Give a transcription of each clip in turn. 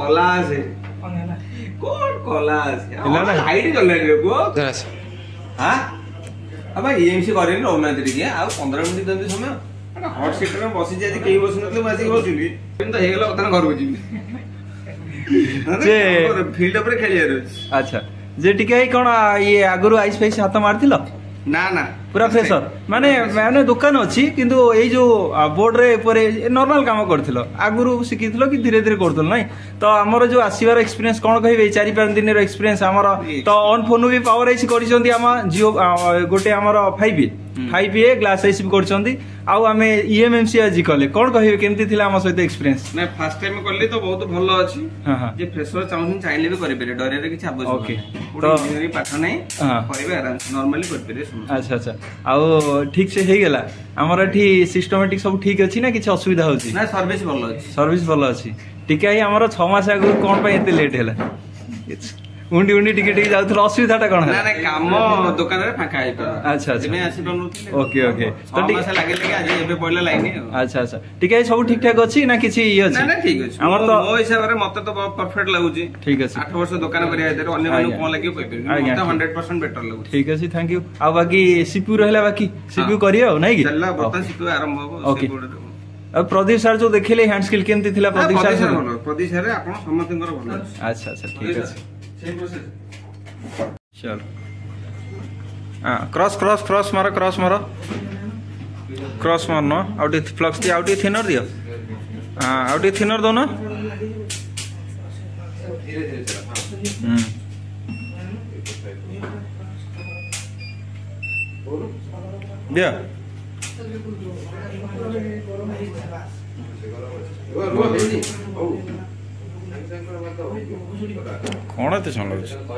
कला আছে কোন কলা আছে আমার হাইট চললেন রে গো हां अब एएमसी करे नी रघुनाथ टिके आ 15 मिनिट दंदी समय हॉट सीट में बसी जाय केही बसु नतले बसी बसुली तो हे गेला कथा घर बुझी जे फील्ड ऊपर खेलिया रे अच्छा जे टिके कोन ये आगुरु आइस फेस हाथ मारथिलो ना ना पूरा फ्रेशर माने माने दुकान अछि किंतु ए जो बोर्ड रे परे नॉर्मल काम करथिलो आगुरु सिकिथिलो कि धीरे धीरे करथल नै तो हमर जो आसीबार एक्सपीरियंस कोन कहबे 4-5 दिन रो एक्सपीरियंस हमर तो ऑन फोन भी पावर आइस करिसंती हम जियो गोटे हमर 5A ग्लास आइस भी करसंती आउ हमें ईएमएमसी आज कले कोन कहबे केमती थिला हम सहित एक्सपीरियंस नै फर्स्ट टाइम करली तो बहुत भलो अछि हां हां जे फ्रेशर चाहून चाहिले भी करे पेरे डरे रे किछ आवश्यक ओके तो इंजीनियरिंग पाठ नै करबे आराम नॉर्मली कर पेरे अच्छा अच्छा आउ ठीक से हे गेला हमर एठी सिस्टमैटिक सब ठीक अछि ना किछ असुविधा होछि ना सर्विस भलो अछि सर्विस भलो अछि टिके हमर 6 मास आगु कोन पय एते लेट हैला उंडी उंडी टिके टिके जाउथल असुविधाटा कोन है ना ना काम दुकान रे फाका आइ पर अच्छा अच्छा मैं आसी बनउथि ओके ओके तो ठीक से लागे लगे आज एबे पडला लाइन अच्छा अच्छा टिके सब ठीक ठाक अछि ना किछि इ अछि ना ना ठीक अछि हमर तो मो हिसाब रे मते तो परफेक्ट लागुची ठीक अछि 8 वर्ष दुकान करिया इधर अन्य मानु कोन लागियो कहि मते 100% बेटर लागुची ठीक अछि थैंक यू आ बाकी सीपीयू रहला बाकी सीपीयू करियो नै कि चलला बता सीपीयू आरंभ हो से बोर्ड अब प्रदीप सर जो देखिले हैंड स्किल केमती थिला प्रदीप सर प्रदीप सर आपण समथिंगर भलो अच्छा अच्छा ठीक अछि सेम प्रोसेस चल हां क्रॉस क्रॉस क्रॉस मारो क्रॉस मारनो आउट फ्लक्स दी आउट थिनर दियो हां आउट थिनर दो ना धीरे धीरे चला दिया कौन है सुन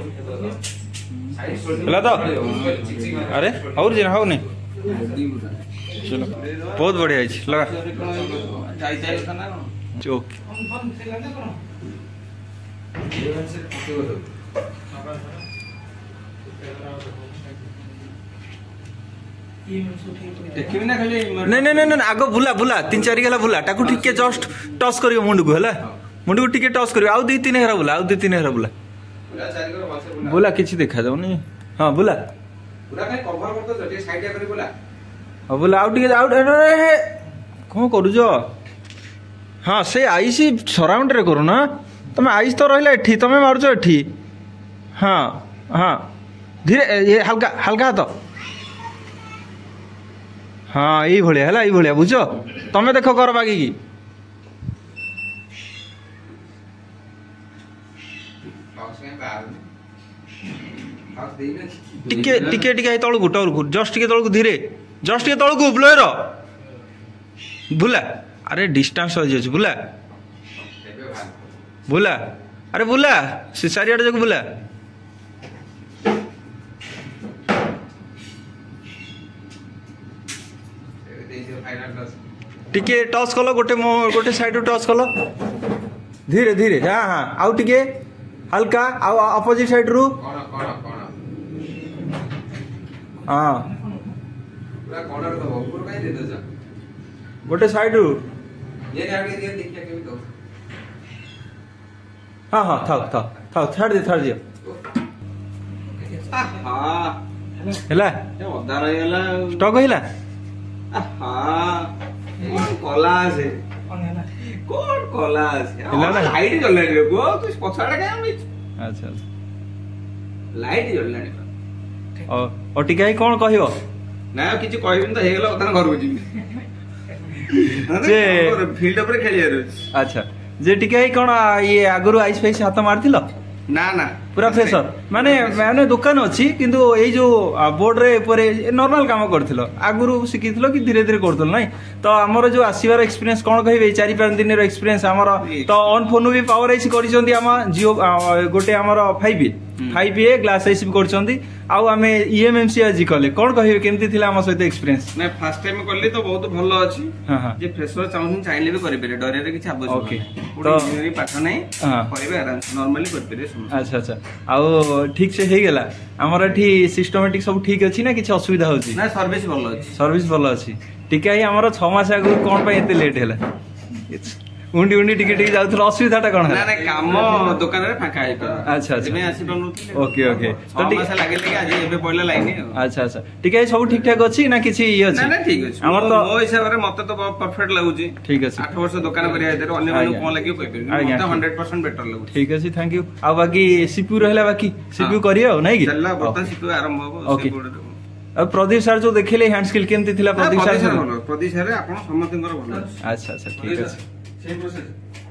लो तो अरे और जी हाउ नहीं चलो बहुत बढ़िया है लगा चौक नहीं नहीं नहीं आगो बुला बुला 3-4 गला बुला टाकू ठीक के जस्ट टच करियो मुंड को हला मुंड को ठीक के टच करियो आउ 2-3 हेरा बुला आउ 2-3 हेरा बुला बुला किछि देखा जाउ नहीं हां बुला पूरा काय कवर कर तो जटे साइड करी बुला हां बुला आउ ठीक आउ कोन करू जो हां से आईसी सराउंड रे करू ना तमे आईस तो रहला एठी तमे मारजो एठी हां हां धीरे ये हल्का हल्का तो हाँ यही भाया है यही भाया बुझ तमें देख कर बागी की टिके टिके टिके तलकू तलकू जस्ट टिके तलकू धीरे जस्ट टिके तलकू ब्लोयर बुला अरे डिस्टेंस हो जाए बुला बुला अरे बुला से चारिआड जक बुला टिके टच कलो गोटे साइड टच कलो धीरे धीरे हाँ हाँ आउ टिके हल्का आउ अपोजिट साइड रु हाँ गोटे साइड रु हाँ हाँ था था था छाड़ दियो हेला स्टॉक होइला कला আছে কোন কলা আছে আমার লাইট জ্বললানি রে গো তুই পছাড়া কেন মিছ আচ্ছা লাইট জ্বললানি ও টিকে কোন কহিও না কিছু কইবিন তো হেগলা কথা ঘর বুঝিবি যে ফিল্ড উপরে খেলিয়া রে আচ্ছা যে টিকে কোন ये आगुरु आइस फेस हाथ मारथिलो ना ना पूरा फ्रेशर माने माने दुकान अछि किंतु ए जो बोर्ड रे परे नॉर्मल काम करथिलो आगुरु सिकिथिलो कि धीरे धीरे करथल नै तो हमर जो आसीबार एक्सपीरियंस कोन कहबे 4-5 दिन रो एक्सपीरियंस हमर तो ऑन फोन भी पावर आइस करिसंती हम जियो गोटे हमर 5A ग्लास आइस भी करसंती आउ हमें ईएमएमसी आज कले कोन कहबे केमती थिला हम सहित एक्सपीरियंस नै फर्स्ट टाइम करली तो बहुत भलो अछि हां हां जे फ्रेशर चाहून चाहिले भी करे पेरे डरे रे किछ आवश्यक ओके तो इंजीनियरिंग पाठ नै करबे आराम नॉर्मली कर पेरे अच्छा अच्छा आउ ठीक से हे गेला हमर एठी सिस्टमैटिक सब ठीक अछि ना किछ असुविधा होछि ना सर्विस भलो अछि सर्विस भलो अछि टिके हमर 6 मास आगु कोन पय एते लेट हैला उंडी उंडी टिके टिके जाउथल असुविधाटा कोन ना ना काम दुकान रे फाका आइ पर अच्छा अच्छा मैं आसी बनउथि ओके ओके तो मास लागे लागे आज एबे पड़ला लाइन अच्छा अच्छा टिके सब ठीक ठाक अछि ना किछि इ अछि ना ना ठीक अछि हमर तो मो हिसाब रे मते तो परफेक्ट लागुची ठीक अछि 8 वर्ष दुकान करिया इधर अन्य मानु कोन लागि कोइ पे मते 100% बेटर लागुची ठीक अछि थैंक यू आ बाकी सीपीयू रहला बाकी सीपीयू करियो नै कि चलला बता सीपीयू आरंभ हो सीपीयू प्रदीप सर जो देखिले हैंड स्किल केमती थिला प्रदीप सर प्रदीप सर आपण समथिंगर भलो अच्छा अच्छा ठीक अछि सेम प्रोसेस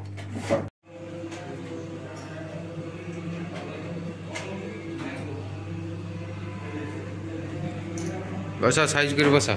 बसा साइज कर बसा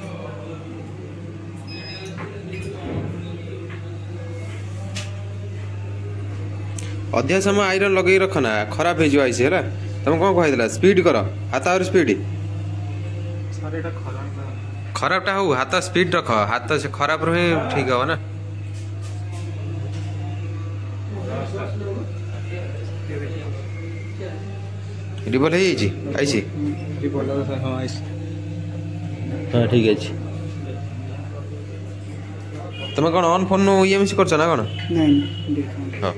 अधिक समय आयरन लगे रखना खराब हो जाए है तुम कौन कहला स्पीड कर हाथ और स्पीड खराबटा हो हाथ स्पीड रख हाथ से खराब रहे ठीक हो ना रिबल है जी आइसी हाँ ठीक है तुम कौन ऑन फोन ईएमसी करछ ना कौन नहीं हाँ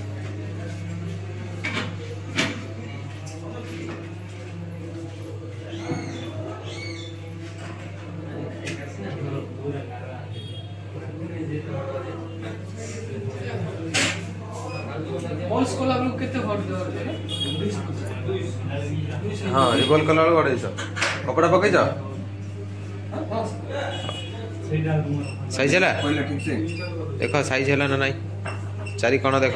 हाँ रिबल कलर गड़े कपड़ा पकईच साइज है देख साइज है ना नाई चारि कण देख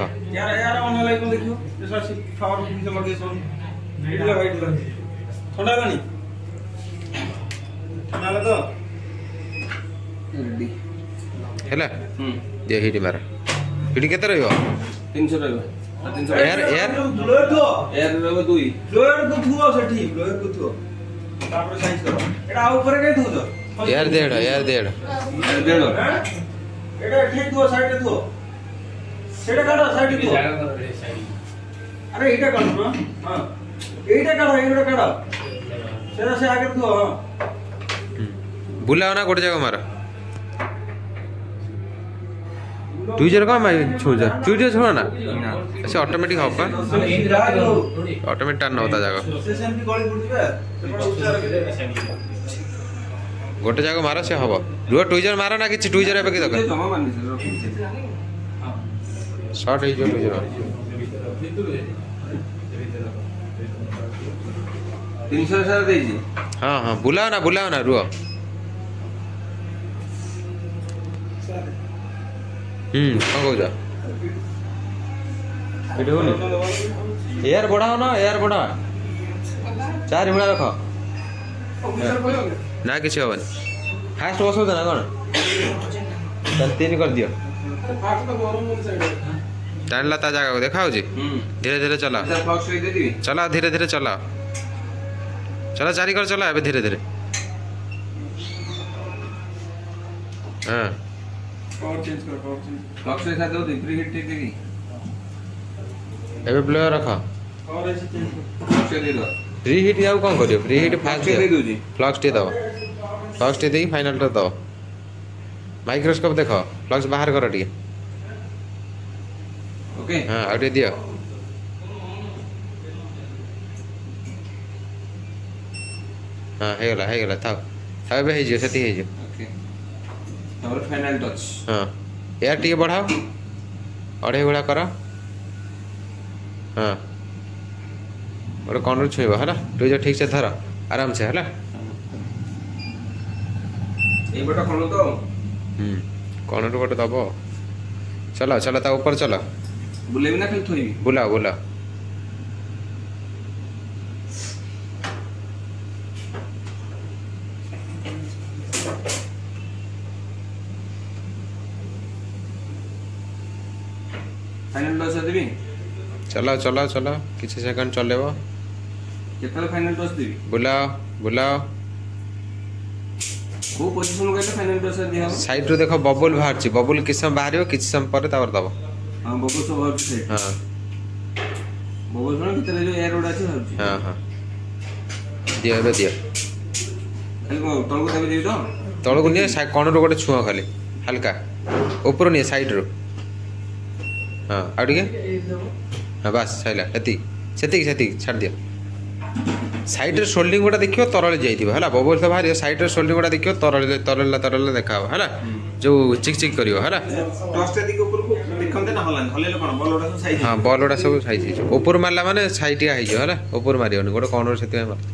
है दे हिट मार हिट केते रहिबो 300 रहबो एयर एयर एयर रहबो 2 फ्लोर को थुओ सेठी फ्लोर को थुओ तापर साइज करो एटा ऊपर के थुओ एयर देड़ एटा ठीक थुओ साइड रे थुओ सेटा काढो साइड रे थुओ अरे एटा काढो ना हां एटा काढो सेटा से आगे थुओ हां बुलाओ ना गोटे जगह मार ट्विजर का मैं छोड़ ट्विजर छोड़ ना ऐसे ऑटोमेटिक हो पा ऑटोमेटिक टर्न होता जाएगा गोटे जगह मार से हम रुह ट्विजर मार ना कि ट्विजर एबे कि दरकार शॉर्ट है जो ट्विजर 300 सर देजी हां हां बुलाओ ना रुह कौन कहू एयर बढ़ाओ ना एयर बढ़ा चार भड़ा रख ना किसी हेनी फास्ट बस ना कौन 3 कर दियो टाणला ता जगह देखा धीरे धीरे चला चला धीरे धीरे चला चला चारि कर चला अबे धीरे धीरे हाँ पावर चेंज कर फ्लक्स के साथ दो प्री हिट टेक देगी एबे प्लेयर रखा और ऐसे चेंज कर दे दो प्री हिट याउ कोन करियो प्री हिट फास्ट दे दोजी फ्लक्स टे दो फ्लक्स टे देई फाइनल टे दो माइक्रोस्कोप देखो फ्लक्स बाहर कर टिके ओके हां आउटे दियो हां हे गेला था एबे हे जे सेती हे जे ओके और फाइनल टच हाँ एयर टी बढ़ाओ अढ़े गुड़ा कर हाँ गोटे कौन छुईब है ट्विजर ठीक से धर आराम से है कौन गोटे दब चलो चलो ता ऊपर चलो बुलेबी ना खाली थोइबी बुलाओ बुलाओ फाइनल टच देबी चलाओ चलाओ चलाओ किसी सेकंड चलेबो केतल फाइनल टच देबी बुलाओ बुलाओ को पोजीशन गले फाइनल टच दिया साइड रो देखो बबल बाहर छी बबल किस समय बाहरियो किस समय पर तावर दबो हां बबल सब बाहर छी हां बबल न भीतर जो एयर उडा छी भाबी हां हां दियो एबे दियो खाली को तळको देबी तो तळको निये कोन रो गोटे छुआ खाली हल्का ऊपर निये साइड रो हाँ आउ टिके हाँ बस सैला एति सेतिक सेतिक छाड़ दियो साइड रे शोल्डिंग गुडा देखियो तरले जाइथिबो हला बबल तो बाहर साइड रे शोल्डिंग गुडा देखियो तरले तरले तरले देखाओ हला जो चिक चिक करियो हला टॉस्ट एति ऊपर को देखंते ना हलन हलेले कोन बॉल उडा सब साइज हां बॉल उडा सब साइज ऊपर मारला माने साइटिया हिजो हला ऊपर मारियोनी गोटे कॉर्नर सेति मार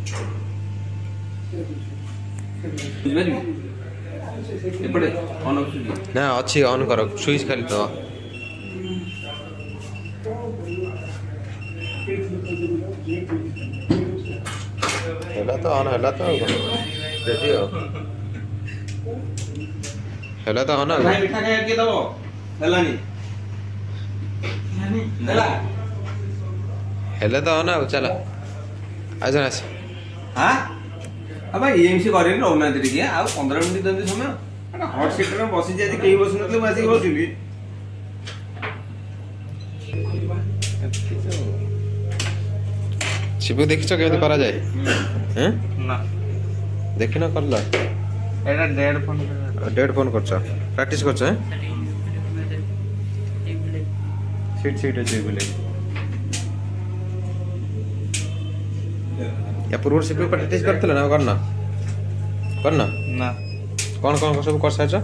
एपड़े ऑन ऑफ ना अच्छी ऑन करो स्विच खाली तो हेला तो ऑन हेला तो रेडी हो हेला तो ऑन भाई मिठा खाया के दबो हेलानी हेला हेला तो ऑन चला आज ना हां अब एएमसी करेन रहना ठीक है आ 15 मिनिट दंदी समय हॉट सीटर में बसी जे केही बसु नथले बसी बसिली शिबू देखिछ केमति करा जाए हैं ना देखि ना करला एटा डेड फोन करछ प्रैक्टिस करछ हैं सीट सीट अछि बोले या पूर्व शिबू प्रैक्टिस करथले ना करना करना ना कौन कौन सब कर साइछ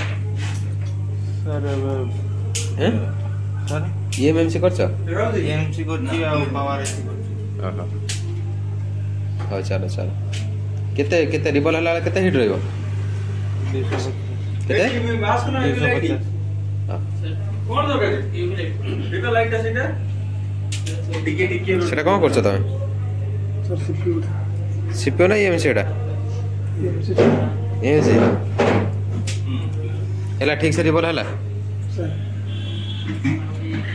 सर हैं सर एमएमसी करछ एमसी करछि आ पावर हां हां चलो चलो केते केते रिबल हला केते हिट रहइबो 250 केते मास्क ना 250 कोन दरकार एटा लाइट सेटा टिके टिके सेटा कोन करछ तमे सर सीपीयू सीपीयू ना एमएमसी एटा एमएमसी हेला ठीक से रिबल हला सर